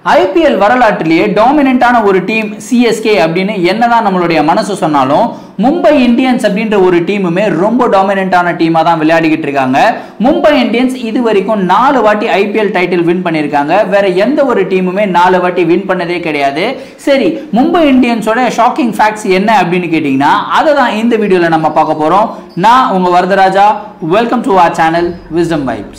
IPL வரலாற்றிலேயே டாமினன்ட்டான ஒரு team CSK அப்படின்னு என்னதான் நம்மளுடைய மனசு சொன்னாலும் மும்பை இந்தியன்ஸ் அப்படின்ற ஒரு டீமுமே ரொம்ப டாமினன்ட்டான டீமா தான் விளையாடிக்கிட்டு இருக்காங்க. மும்பை இந்தியன்ஸ் இது வரைக்கும் 4 வாட்டி ஐபிஎல் டைட்டில் வின் பண்ணியிருக்காங்க. வேற எந்த ஒரு டீமுமே 4 வாட்டி வின் பண்ணதே கிடையாது. சரி, மும்பை இந்தியன்ஸோட ஷாக்கிங் ஃபேக்ட்ஸ் என்ன அப்படின்னு கேட்டீங்கன்னா அதை தான் இந்த வீடியோல நம்ம பார்க்க போறோம். நான் உங்க Varadaraja. Welcome to our channel wisdom vibes.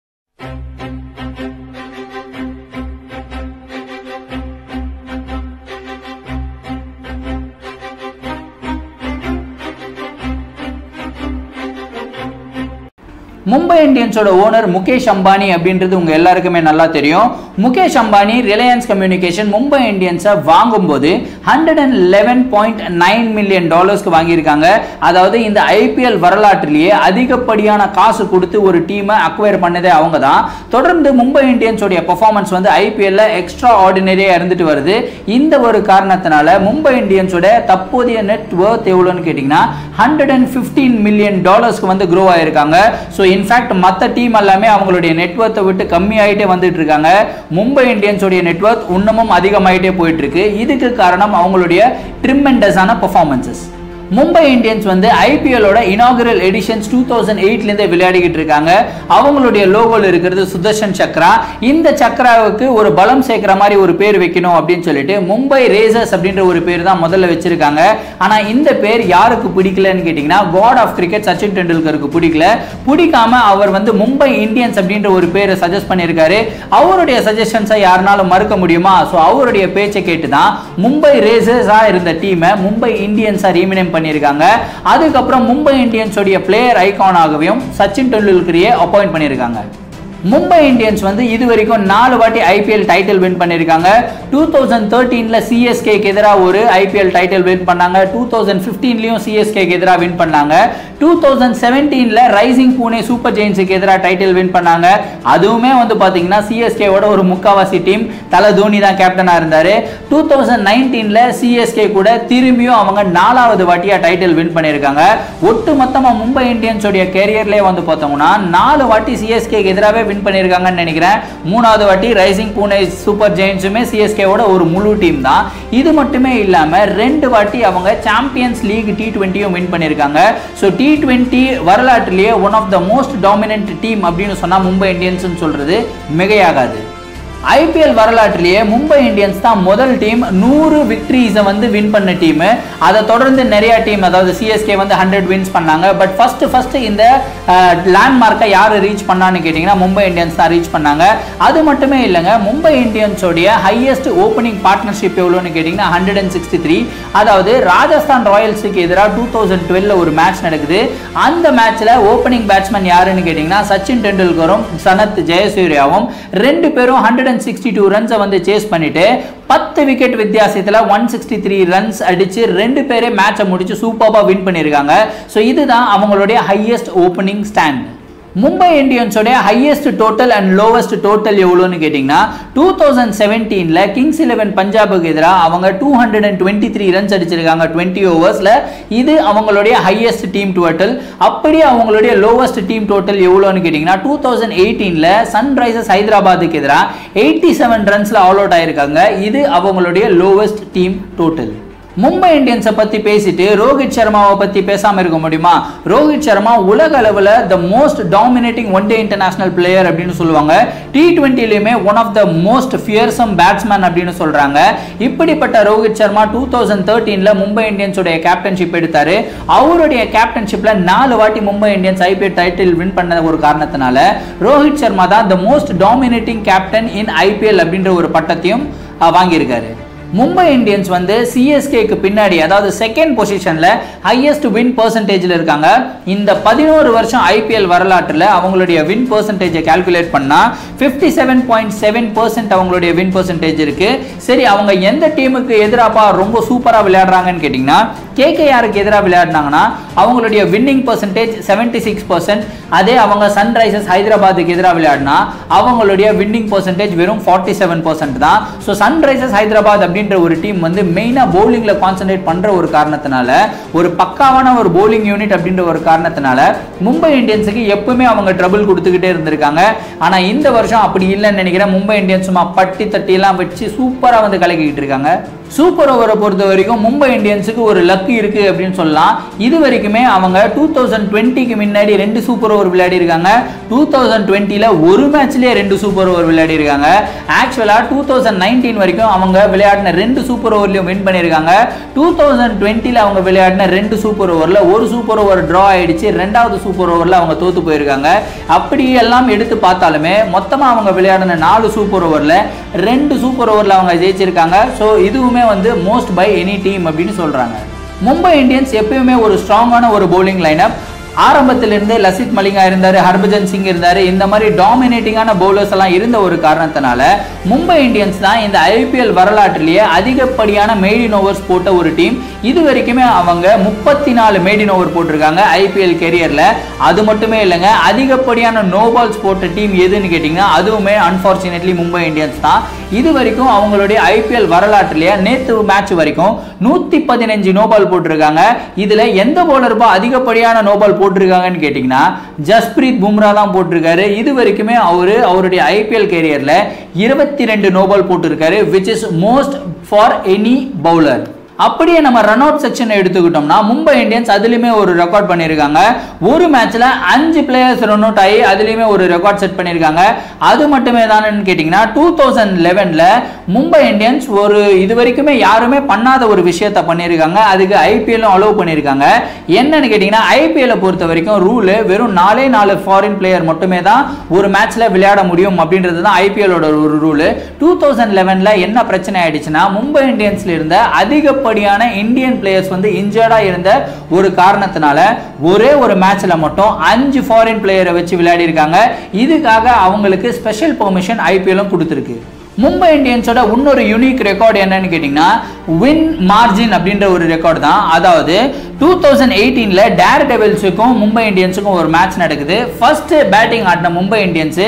Mumbai இந்தியன்ஸோட ஓனர் முகேஷ் அம்பானி அப்படின்றது உங்க எல்லாருக்குமே நல்லா தெரியும். முகேஷ் அம்பானி ரிலையன்ஸ் கம்யூனிகேஷன் மும்பை இந்தியன்ஸை வாங்கும்போது $111.9 மில்லியன் வாங்கியிருக்காங்க. அதாவது இந்த ஐபிஎல் வரலாற்றிலேயே அதிகப்படியான காசு கொடுத்து ஒரு டீமை அக்வயர் பண்ணதே அவங்க தான். தொடர்ந்து மும்பை இந்தியன்ஸோட பெர்ஃபார்மன்ஸ் வந்து ஐபிஎல்ல எக்ஸ்ட்ரா ஆர்டினரியா இருந்துட்டு வருது. இந்த ஒரு காரணத்தினால மும்பை இந்தியன்ஸோட தற்போதைய நெட் வொர்த் எவ்வளவுன்னு கேட்டீங்கன்னா $115 மில்லியன் வந்து க்ரோ ஆயிருக்காங்க. ஸோ இன்ஃபேக்ட் மற்ற டீம் எல்லாமே அவங்களுடைய நெட்வொர்த்தை விட்டு கம்மி ஆகிட்டே வந்துட்டு இருக்காங்க. மும்பை இந்தியன்ஸோட நெட்வொர்த் இன்னமும் அதிகமாயிட்டே போயிட்டு இருக்கு. இதுக்கு காரணம் அவங்களுடைய ட்ரிமெண்டஸான பெர்ஃபார்மன்சஸ். மும்பை இந்தியன்ஸ் வந்து ஐபிஎல்லோட இனாகுரல் எடிஷன்ஸ் 2008 விளையாடிக்கிட்டு இருக்காங்க. அவங்களுடைய லோகோல இருக்கிறது சுதர்ஷன் சக்ரா. இந்த சக்ராவுக்கு ஒரு பலம் சேர்க்கிற மாதிரி ஒரு பேர் வைக்கணும் அப்படின்னு சொல்லிட்டு மும்பை ரேசர்ஸ் அப்படின்ற ஒரு பேர் தான் முதல்ல வச்சிருக்காங்க. ஆனா இந்த பேர் யாருக்கு பிடிக்கலன்னு கேட்டீங்கன்னா காட் ஆஃப் கிரிக்கெட் சச்சின் டெண்டுல்கருக்கு பிடிக்காம அவர் வந்து மும்பை இந்தியன்ஸ் அப்படின்ற ஒரு பேரை சஜஸ்ட் பண்ணியிருக்காரு. அவருடைய சஜஷன்ஸை யாருனாலும் மறுக்க முடியுமா? ஸோ அவருடைய பேச்சை கேட்டு தான் மும்பை ரேசர்ஸா இருந்த டீமை மும்பை இந்தியன்ஸா ரீமினேம் பண்ணிருக்காங்க. அதுக்கப்புறம் மும்பை இந்தியன்ஸ் உடைய பிளேயர் ஐகானாகவும் சச்சின் டெண்டுல்கரையே அப்பாயிண்ட் பண்ணிருக்காங்க. மும்பை இந்தியன்ஸ் வந்து இது வரைக்கும் 4 வாட்டி ஐபிஎல் டைட்டில் வின் பண்ணிருக்காங்க. 2013ல சிஎஸ்கேக்கு எதிராக ஒரு ஐபிஎல் டைட்டில் வின் பண்ணாங்க. 2015லயும் சிஎஸ்கேக்கு எதிராக வின் பண்ணாங்க. 2017ல ரைசிங் பூனே சூப்பர் ஜெயின்ஸுக்கு எதிராக டைட்டில் வின் பண்ணாங்க. அதுவுமே வந்து பாத்தீங்கன்னா சிஎஸ்கேவோட ஒரு முக்காவாசி டீம் தல தோனி தான் கேப்டனா இருந்தாரு. 2019ல சிஎஸ்கே கூட திரும்பியும் அவங்க 4வது வாட்டியா டைட்டில் வின் பண்ணிருக்காங்க. ஒட்டு மொத்தமா மும்பை இந்தியன்ஸ் உடைய கேரியர்லயே வந்து பார்த்தோம்னா 4 வாட்டி சிஎஸ்கேக்கு எதிராக வின் பண்ணிருக்காங்கன்னு நினைக்கிறேன். 3வது வாட்டி ரைசிங் பூனே சூப்பர் ஜெயின்ஸுமே சிஎஸ்கேவோட ஒரு முழு டீம் தான். இது மட்டுமே இல்லாம 2 வாட்டி அவங்க சாம்பியன்ஸ் லீக் T20 வின் பண்ணிருக்காங்க. சோ T20 வரலாற்றிலேயே one of the most dominant team அப்படின்னு சொன்னா மும்பை இந்தியன்ஸ் சொல்றது மிகையாகாது. ஐபிஎல் வரலாற்றிலேயே மும்பை இந்தியன்ஸ் தான் முதல் டீம் 100 விக்டரிஸை வந்து வின் பண்ண டீம். அதை தொடர்ந்து நிறைய டீம், அதாவது சிஎஸ்கே வந்து 100 வின்ஸ் பண்ணாங்க. பட் ஃபர்ஸ்ட் இந்த லேண்ட்மார்க்கை யார் ரீச் பண்ணான்னு கேட்டிங்கன்னா மும்பை இந்தியன்ஸ் தான் ரீச் பண்ணாங்க. அது மட்டுமே இல்லைங்க, மும்பை இந்தியன்ஸோடைய ஹையஸ்ட் ஓப்பனிங் பார்ட்னர்ஷிப் எவ்வளோன்னு கேட்டிங்கன்னா 163. அதாவது ராஜஸ்தான் ராயல்ஸுக்கு எதிராக 2012ல ஒரு மேட்ச் நடக்குது. அந்த மேட்ச்ல ஓப்பனிங் பேட்ஸ்மேன் யாருன்னு கேட்டிங்கன்னா சச்சின் டெண்டுல்கரும் சனத் ஜெயசூர்யாவும் 2 பேரும் 162 ரன்ஸ் வந்து சேஸ் பண்ணிட்டு 10 விக்கெட் வித்தியாசத்துல 163 ரன்ஸ் அடிச்சு 2 பேரே மேட்சை முடிச்சு சூப்பர்பா வின் பண்ணிருக்காங்க. சோ இதுதான் அவங்களுடைய ஹையஸ்ட் ஓப்பனிங் ஸ்டாண்ட். மும்பை இந்தியன்ஸோட highest total and lowest total எவ்வளோன்னு கேட்டிங்கன்னா 2017ல கிங்ஸ் 11 பஞ்சாபுக்கு எதிராக அவங்க 223 ரன்ஸ் அடிச்சிருக்காங்க 20 ஓவர்ஸ்ல. இது அவங்களுடைய ஹையஸ்ட் டீம் டோட்டல். அப்படியே அவங்களுடைய லோவஸ்ட் டீம் டோட்டல் எவ்வளோன்னு கேட்டிங்கன்னா 2018ல சன்ரைசர்ஸ் ஹைதராபாத்துக்கு எதிராக 87 ரன்ஸ்ல ஆல் அவுட் ஆயிருக்காங்க. இது அவங்களுடைய லோவஸ்ட் டீம் டோட்டல். மும்பை இந்தியன்ஸை பத்தி பேசிட்டு ரோஹித் சர்மாவை பத்தி பேசாம இருக்க முடியுமா? ரோஹித் சர்மா உலக அளவுல the most dominating one day international player அப்படின்னு சொல்லுவாங்க. T20லயுமே one of the most fearsome batsman அப்படின்னு சொல்றாங்க. இப்படிப்பட்ட ரோஹித் சர்மா 2013ல மும்பை இந்தியன்ஸோட கேப்டன்ஷிப் எடுத்தாரு. அவருடைய கேப்டன்ஷிப்ல 4 வாட்டி Mumbai Indians IPL title win பண்ண ஒரு காரணத்தினால ரோஹித் சர்மா தான் the most dominating captain in IPL அப்படின்ற ஒரு பட்டத்தையும் வாங்கியிருக்காரு. மும்பை இந்தியன்ஸ் வந்து சிஎஸ்கேக்கு பின்னாடி, அதாவது செகண்ட் பொசிஷன்ல ஹையஸ்ட் வின் பெர்சன்டேஜ்ல இருக்காங்க. இந்த 11 வருஷம் ஐபிஎல் வரலாற்றில் அவங்களுடைய வின் பெர்சன்டேஜை கால்குலேட் பண்ணா 57.7% அவங்களுடைய வின் பெர்சன்டேஜ் இருக்கு. சரி, அவங்க எந்த டீமுக்கு எதிராப்பா ரொம்ப சூப்பரா விளையாடுறாங்கன்னு கேட்டீங்கன்னா கேகேஆருக்கு எதிராக விளையாடினாங்கன்னா அவங்களுடைய வின்னிங் பெர்சன்டேஜ் 76%. அதே அவங்க சன்ரைசர்ஸ் ஹைதராபாத்துக்கு எதிராக விளையாடினா அவங்களுடைய வின்னிங் பெர்சன்டேஜ் வெறும் 47% தான். ஸோ சன்ரைசர்ஸ் ஹைதராபாத் அப்படின்ற ஒரு டீம் வந்து மெயினா பவுலிங்ல கான்சென்ட்ரேட் பண்ற ஒரு காரணத்தினால, ஒரு பக்காவான ஒரு பவுலிங் யூனிட் அப்படின்ற ஒரு காரணத்தினால மும்பை இந்தியன்ஸுக்கு எப்பவுமே அவங்க ட்ரபிள் கொடுத்துக்கிட்டே இருந்திருக்காங்க. ஆனா இந்த வருஷம் அப்படி இல்லைன்னு நினைக்கிறேன். மும்பை இந்தியன்ஸ் சும்மா பட்டி தட்டி எல்லாம் வச்சு சூப்பரா வந்து கலக்கிட்டு இருக்காங்க. சூப்பர் ஓவரை பொறுத்த வரைக்கும் மும்பை இந்தியன்ஸுக்கு ஒரு லக் இருக்கு அப்படின்னு சொல்லலாம். இது வரைக்குமே அவங்க 2020க்கு முன்னாடி 2 சூப்பர் ஓவர் விளையாடி இருக்காங்க. 2020ல ஒரு மேட்ச்லயே 2 சூப்பர் ஓவர் விளையாடி இருக்காங்க. ஆக்சுவலா 2019 வரைக்கும் அவங்க விளையாடின 2 சூப்பர் ஓவர்லயும் வின் பண்ணிருக்காங்க. 2020ல அவங்க விளையாடின 2 சூப்பர் ஓவர்ல ஒரு சூப்பர் ஓவர் டிரா ஆயிடுச்சு. ரெண்டாவது சூப்பர் ஓவர்ல அவங்க தோத்து போயிருக்காங்க. அப்படி எல்லாம் எடுத்து பார்த்தாலுமே மொத்தமா அவங்க விளையாடின 4 சூப்பர் ஓவர்ல 2 சூப்பர் ஓவர்ல அவங்க ஜெயிச்சிருக்காங்க. சோ இதுவுமே வந்து மோஸ்ட் பை எனி டீம் அப்படின்னு சொல்றாங்க. மும்பை இந்தியன்ஸ் எப்பயுமே ஒரு ஸ்ட்ராங்கான ஒரு பவுலிங் லைனப். ஆரம்பத்திலிருந்து லசித் மலிங்கா இருந்தாரு, ஹர்பஜன் சிங் இருந்தாரு. இந்த மாதிரி டாமினேட்டிங்கான பவுலர்ஸ் எல்லாம் இருந்த ஒரு காரணத்தினால மும்பை இந்தியன்ஸ் தான் இந்த ஐபிஎல் வரலாற்றிலேயே அதிகப்படியான மெய்டின் ஓவர்ஸ் போட்ட ஒரு டீம். இது வரைக்குமே அவங்க 34 மெய்டின் ஓவர் போட்டிருக்காங்க ஐபிஎல் கெரியர்ல. அது மட்டுமே இல்லைங்க, அதிகப்படியான நோ பால்ஸ் போட்ட டீம் எதுன்னு கேட்டீங்கன்னா அதுவுமே அன்பார்ச்சுனேட்லி மும்பை இந்தியன்ஸ் தான். இது வரைக்கும் அவங்களுடைய ஐபிஎல் வரலாற்றிலேயே நேற்று மேட்ச் வரைக்கும் 115 நோ பால் போட்டிருக்காங்க. இதுல எந்த பவுலர் அதிகப்படியான நோ பால் போட்டிருக்காங்கன்னு கேட்டீங்கன்னா ஜஸ்பிரீத் பும்ரா தான் போட்டிருக்காரு. இது வரைக்குமே அவருடைய ஐபிஎல் கேரியர்ல 22 நோ பால் போட்டிருக்காரு, which is most for any bowler. அப்படியே நம்ம ரன் அவுட் செக்ஷன் எடுத்துக்கிட்டோம்னா மும்பை இந்தியன்ஸ் அதுலயுமே ஒரு ரெக்கார்ட் பண்ணிருக்காங்க. ஒரு மேட்ச்ல 5 பிளேயர்ஸ் ரன் அவுட் ஆகி அதுலயுமே ஒரு ரெக்கார்ட் செட் பண்ணிருக்காங்க. அது மட்டுமே தானேன்னு கேட்டீங்கன்னா 2011ல மும்பை இந்தியன்ஸ் ஒரு இது வரைக்குமே யாருமே பண்ணாத ஒரு விஷயத்தை பண்ணிருக்காங்க. அதுக்கு ஐபிஎல்லும் அலோவ் பண்ணிருக்காங்க. என்னன்னு கேட்டீங்கன்னா ஐபிஎல் பொறுத்த வரைக்கும் ரூல் வெறும் 4 ஃபாரின் பிளேயர் மட்டுமே தான் ஒரு மேட்ச்ல விளையாட முடியும் அப்படின்றது தான் ஐபிஎலோட ஒரு ரூல். 2011ல என்ன பிரச்சனை ஆயிடுச்சுன்னா மும்பை இந்தியன்ஸ்ல இருந்த அதிக இந்தியன் பிளேயர்ஸ் வந்து இன்ஜர்டா இருந்த ஒரு காரணத்தினால ஒரே ஒரு மேட்ச்ல மட்டும் 5 ஃபாரின் பிளேயரை வச்சு விளையாடி இருக்காங்க. இதுக்காக அவங்களுக்கு ஸ்பெஷல் பெர்மிஷன் ஐபிஎல்லும் கொடுத்திருக்கு. மும்பை இந்தியன்ஸோட இன்னொரு யூனிக் ரெக்கார்ட் என்னன்னு கேட்டீங்கன்னா வின் மார்ஜின் அப்படின்ற ஒரு ரெக்கார்ட் தான். அதாவது 2018ல டேர் டெவில்ஸுக்கும் மும்பை இந்தியன்ஸுக்கும் ஒரு மேட்ச் நடக்குது. ஃபர்ஸ்ட் பேட்டிங் ஆடின மும்பை இந்தியன்ஸ்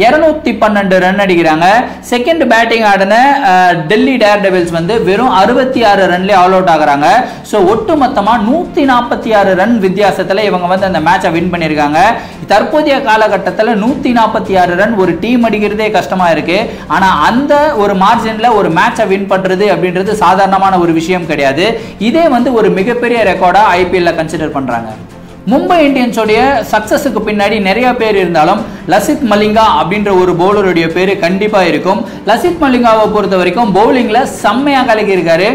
212 ரன் அடிக்கிறாங்க. செகண்ட் பேட்டிங் ஆடின டெல்லி டேர் டெவில்ஸ் வந்து வெறும் 66 ரன்ல ஆல் அவுட் ஆகுறாங்க. ஸோ ஒட்டுமொத்தமா 146 ரன் வித்தியாசத்தில் இவங்க வந்து அந்த மேட்சை வின் பண்ணியிருக்காங்க. தற்போதைய காலகட்டத்தில் 146 ரன் ஒரு டீம் அடிக்கிறதே கஷ்டமா இருக்கு. ஆனா அந்த ஒரு மார்ஜின்ல ஒரு மேட்சை வின் பண்றது அப்படின்றது சாதாரணமான ஒரு விஷயம் கிடையாது. இதே வந்து ஒரு மிகப்பெரிய ரெக்கார்டா ஐபிஎல்ல கன்சிடர் பண்றாங்க. மும்பை இந்தியன்ஸோடைய சக்சஸுக்கு பின்னாடி நிறைய பேர் இருந்தாலும் லசித் மலிங்கா அப்படின்ற ஒரு பவுலருடைய பேரு கண்டிப்பா இருக்கும். லசித் மலிங்காவை பொறுத்த வரைக்கும் பவுலிங்ல செம்மையா கலக்கி இருக்காரு.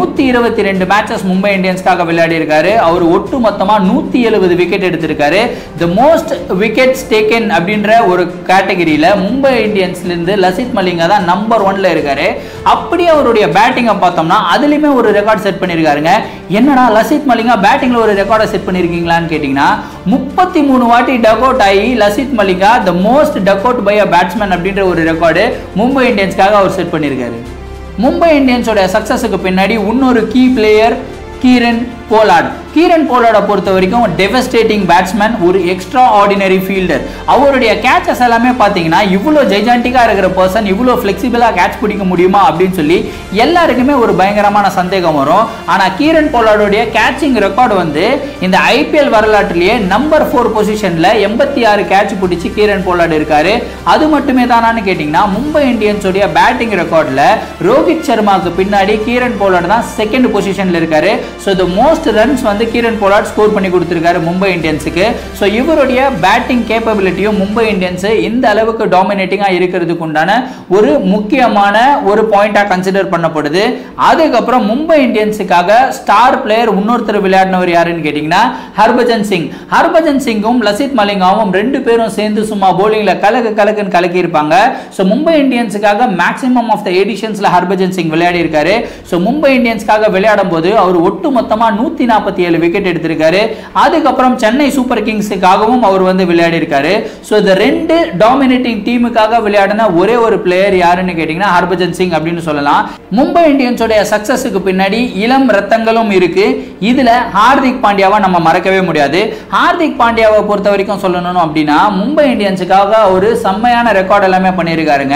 122 மேட்சஸ் மும்பை இந்தியன்ஸ்க்காக விளையாடி இருக்காரு. அவர் ஒட்டு மொத்தமா 170 விக்கெட் எடுத்திருக்காரு. தி மோஸ்ட் விக்கெட்ஸ் டேக்கன் அப்படின்ற ஒரு கேட்டகரியில மும்பை இந்தியன்ஸ்ல இருந்து லசித் மலிங்கா தான் நம்பர் 1ல இருக்காரு. அப்படியே அவருடைய பேட்டிங்கை பார்த்தோம்னா அதுலயுமே ஒரு ரெக்கார்ட் செட் பண்ணிருக்காருங்க. என்னடா லசித் மலிங்கா பேட்டிங்ல ஒரு ரெக்கார்டை செட் பண்ணிருக்கீங்களான்னு கேட்டீங்கன்னா 33 வாட்டி டக் அவுட் ஆகி Lasith Malinga the most duck out by a batsman அப்படின்ற ஒரு ரெக்கார்டு மும்பை இந்தியன்ஸ்க்காக அவர் செட் பண்ணிருக்காரு. மும்பை இந்தியன்ஸோட சக்சஸுக்கு பின்னாடி இன்னொரு key player Kieron Pollard. Kieron போலார்டை பொறுத்த வரைக்கும் டெவஸ்டேட்டிங் பேட்ஸ்மேன், ஒரு எக்ஸ்ட்ரா ஆர்டினரி ஃபீல்டர். அவருடைய கேட்சஸ் எல்லாமே பார்த்தீங்கன்னா இவ்வளோ ஜெய்ஜாண்டிக்காக இருக்கிற பர்சன் இவ்வளோ ஃப்ளெக்சிபிளாக கேட்ச் பிடிக்க முடியுமா அப்படின்னு சொல்லி எல்லாருக்குமே ஒரு பயங்கரமான சந்தேகம் வரும். ஆனால் கீரன் போலார்டுடைய கேட்சிங் ரெக்கார்டு வந்து இந்த ஐபிஎல் வரலாற்றிலேயே நம்பர் 4 பொசிஷனில் 86 கேட்ச் பிடிச்சி கீரன் போலார்டு இருக்காரு. அது மட்டுமே தானான்னு கேட்டிங்கன்னா மும்பை இந்தியன்ஸோடைய பேட்டிங் ரெக்கார்டில் ரோஹித் சர்மாவுக்கு பின்னாடி கீரன் போலார்டு தான் செகண்ட் பொசிஷனில் இருக்காரு. ஸோ த மோஸ்ட் ரன்ஸ் வந்து கீரன் போலார்ட் ஸ்கோர் பண்ணி கொடுத்திருக்காரு மும்பை இந்தியன்ஸுக்கு. ஸோ இவருடைய பேட்டிங் கேப்பபிலிட்டியும் மும்பை இந்தியன்ஸ் இந்த அளவுக்கு டாமினேட்டிங்காக இருக்கிறதுக்கு உண்டான ஒரு முக்கியமான ஒரு பாயிண்டா கன்சிடர் பண்ணப்படுது. அதுக்கப்புறம் மும்பை இந்தியன்ஸுக்காக ஸ்டார் பிளேயர் இன்னொருத்தர் விளையாடினவர் யாருன்னு கேட்டீங்கன்னா ஹர்பஜன் சிங். ஹர்பஜன் சிங்கும் லசித் மலிங்காவும் 2 பேரும் சேர்ந்து சும்மா போலிங்ல கலக்குன்னு கலக்கி இருப்பாங்க. ஸோ மும்பை இந்தியன்ஸுக்காக மேக்ஸிமம் ஆஃப் த எடிஷன்ஸ்ல ஹர்பஜன் சிங் விளையாடி இருக்காரு. ஸோ மும்பை இந்தியன்ஸ்க்காக விளையாடும் போது அவர் ஒட்டு மொத்தமா 147 47 விக்கெட் எடுத்திருக்காரு. அதுக்கப்புறம் சென்னை சூப்பர் கிங்ஸுக்காகவும் அவர் வந்து விளையாடி இருக்காரு. ஸோ இந்த ரெண்டு டாமினேட்டிங் டீமுக்காக விளையாடின ஒரே ஒரு பிளேயர் யாருன்னு கேட்டீங்கன்னா ஹர்பஜன் சிங் அப்படின்னு சொல்லலாம். மும்பை இந்தியன்ஸோட சக்சஸுக்கு பின்னாடி இளம் ரத்தங்களும் இருக்கு. இதுல ஹார்திக் பாண்டியாவை நம்ம மறக்கவே முடியாது. ஹார்திக் பாண்டியாவை பொறுத்த வரைக்கும் சொல்லணும் அப்படின்னா மும்பை இந்தியன்ஸுக்காக ஒரு செம்மையான ரெக்கார்ட் எல்லாமே பண்ணியிருக்காருங்க.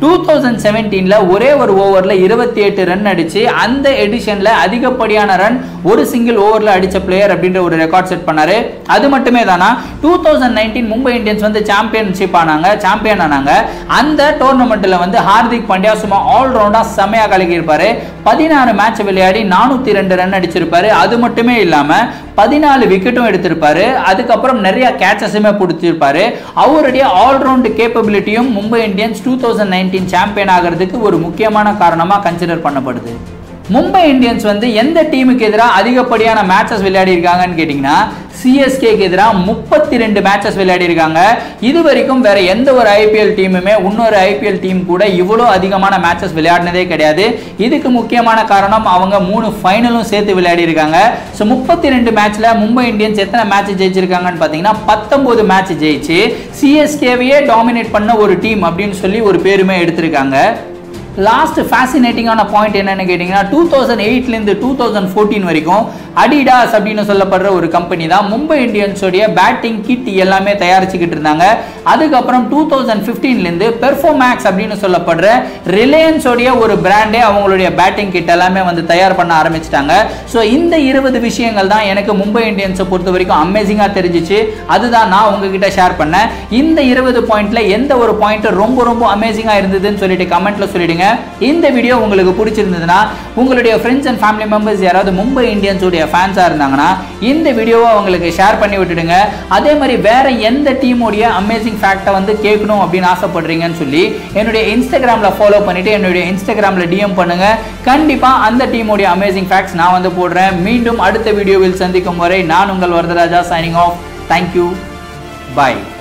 2017ல ஒரே ஒரு ஓவர்ல 28 ரன் அடிச்சு அந்த எடிஷன்ல அதிகப்படியான ரன் ஒரு சிங்கிள் ஓவர்ல அடிச்ச பிளேயர் அப்படின்ற ஒரு ரெக்கார்ட் செட் பண்ணாரு. அது மட்டுமே தானா 2019 மும்பை இந்தியன்ஸ் வந்து சாம்பியன் ஆனாங்க. அந்த டோர்னமெண்ட்ல வந்து ஹார்திக் பாண்டியா சும்மா ஆல் ரவுண்டா செமையா கலக்கி இருப்பாரு. 16 மேட்ச் விளையாடி 402 ரன் அடிச்சிருப்பாரு. அது மட்டுமே இல்லாம 14 விக்கெட்டும் எடுத்திருப்பாரு. அதுக்கப்புறம் நிறைய கேட்சஸுமே பிடிச்சிருப்பாரு. அவருடைய ஆல்ரவுண்ட் கேப்பபிலிட்டியும் மும்பை இந்தியன்ஸ் 2019 சாம்பியன் ஆகிறதுக்கு ஒரு முக்கியமான காரணமா கன்சிடர் பண்ணப்படுது. மும்பை இந்தியன்ஸ் வந்து எந்த டீமுக்கு எதிராக அதிகப்படியான மேட்சஸ் விளையாடி இருக்காங்கன்னு கேட்டீங்கன்னா சிஎஸ்கேக்கு எதிராக 32 மேட்சஸ் விளையாடி இருக்காங்க. இது வரைக்கும் வேற எந்த ஒரு ஐபிஎல் டீமுமே இன்னொரு ஐபிஎல் டீம் கூட இவ்வளோ அதிகமான மேட்சஸ் விளையாடினதே கிடையாது. இதுக்கு முக்கியமான காரணம் அவங்க 3 ஃபைனலும் சேர்த்து விளையாடி இருக்காங்க. ஸோ 32 மேட்ச்ல மும்பை இந்தியன்ஸ் எத்தனை மேட்ச் ஜெயிச்சிருக்காங்கன்னு பார்த்தீங்கன்னா 19 மேட்ச் ஜெயிச்சு சிஎஸ்கேவையே டாமினேட் பண்ண ஒரு டீம் அப்படின்னு சொல்லி ஒரு பேருமே எடுத்திருக்காங்க. லாஸ்ட் ஃபேசினேட்டிங்கான பாயிண்ட் என்னன்னு கேட்டிங்கன்னா 2008லேருந்து 2014 வரைக்கும் அடிடாஸ் அப்படின்னு சொல்லப்படுற ஒரு கம்பெனி தான் மும்பை இந்தியன்ஸோடைய பேட்டிங் கிட் எல்லாமே தயாரிச்சுக்கிட்டு இருந்தாங்க. அதுக்கப்புறம் 2015லேருந்து பெர்ஃபார்மேக்ஸ் அப்படின்னு சொல்லப்படுற ரிலையன்ஸோடைய ஒரு பிராண்டே அவங்களுடைய பேட்டிங் கிட் எல்லாமே வந்து தயார் பண்ண ஆரம்பிச்சிட்டாங்க. ஸோ இந்த 20 விஷயங்கள் தான் எனக்கு மும்பை இந்தியன்ஸை பொறுத்த வரைக்கும் அமேசிங்காக தெரிஞ்சிச்சு. அதுதான் நான் உங்ககிட்ட ஷேர் பண்ணேன். இந்த 20 பாயிண்ட்ல எந்த ஒரு பாயிண்ட் ரொம்ப ரொம்ப அமேசிங்காக இருந்ததுன்னு சொல்லிட்டு கமெண்ட்ல சொல்லிடுங்க. இந்த வீடியோ உங்களுக்கு பிடிச்சிருந்ததுன்னா உங்களுடைய ஃப்ரெண்ட்ஸ் அண்ட் ஃபேமிலி மெம்பர்ஸ் யாராவது மும்பை இந்தியன்ஸ் உடைய ஃபேன்ஸா இருந்தாங்கன்னா இந்த வீடியோவை உங்களுக்கு ஷேர் பண்ணி விட்டுடுங்க. அதே மாதிரி வேற எந்த டீமுடைய அமேசிங் ஃபேக்டை வந்து கேட்கணும் அப்படின்னு ஆசைப்படுறீங்கன்னு சொல்லி என்னுடைய இன்ஸ்டாகிராம்ல ஃபாலோ பண்ணிட்டு என்னுடைய இன்ஸ்டாகிராம்ல டிஎம் பண்ணுங்க. கண்டிப்பா அந்த டீமுடைய அமேசிங் ஃபேக்ட்ஸ் நான் வந்து போடுறேன். மீண்டும் அடுத்த வீடியோவில் சந்திக்கும் வரை நான் உங்கள் Varadaraja signing off. Thank you. By.